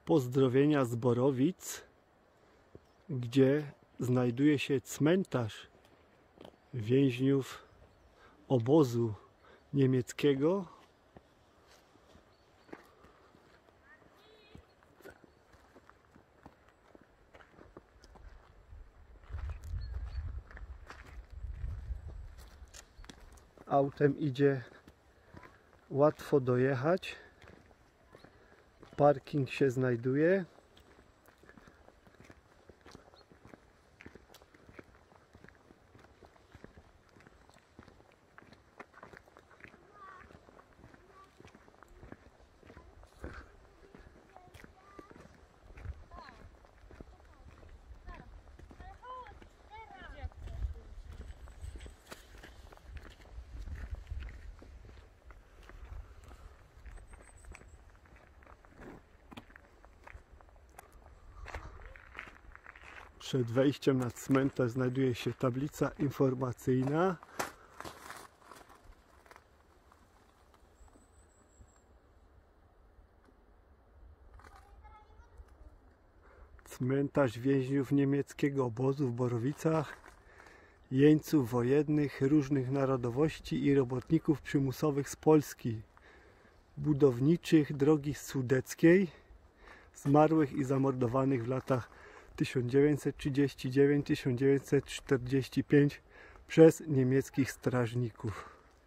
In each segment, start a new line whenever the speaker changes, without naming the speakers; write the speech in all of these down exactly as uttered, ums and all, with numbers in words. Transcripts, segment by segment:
Pozdrowienia z Borowic, gdzie znajduje się cmentarz więźniów obozu niemieckiego. Autem idzie łatwo dojechać. Parking się znajduje. Przed wejściem na cmentarz znajduje się tablica informacyjna. Cmentarz więźniów niemieckiego obozu w Borowicach, jeńców wojennych różnych narodowości i robotników przymusowych z Polski, budowniczych drogi sudeckiej, zmarłych i zamordowanych w latach tysiąc dziewięćset trzydziesty dziewiąty do tysiąc dziewięćset czterdziestego piątego przez niemieckich strażników.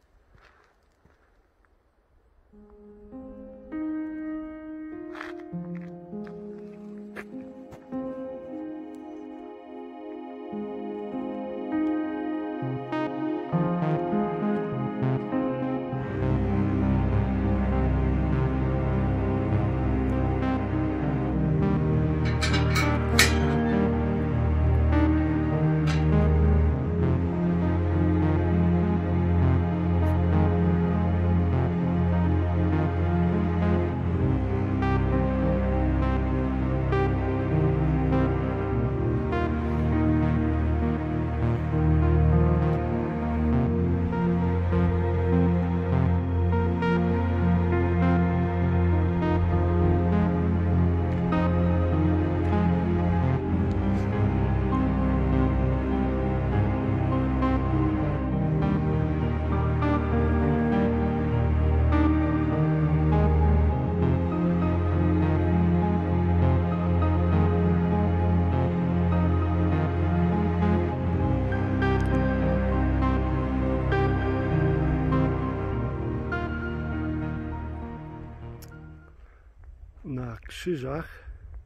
Na krzyżach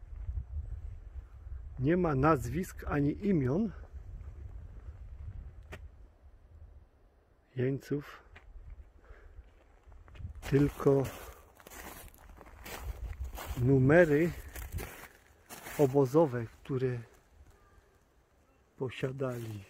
nie ma nazwisk ani imion jeńców, tylko numery obozowe, które posiadali.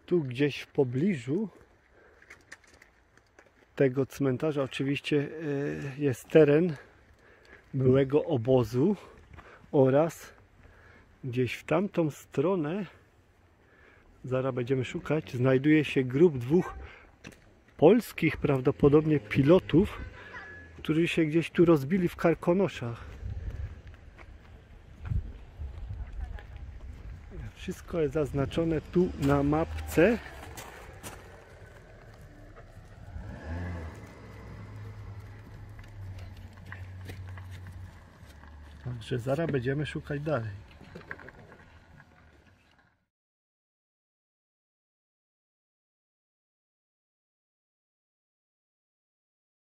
Tu gdzieś w pobliżu tego cmentarza oczywiście jest teren byłego obozu oraz gdzieś w tamtą stronę, zaraz będziemy szukać, znajduje się grób dwóch polskich prawdopodobnie pilotów, którzy się gdzieś tu rozbili w Karkonoszach. Wszystko jest zaznaczone tu na mapce. Także zaraz będziemy szukać dalej.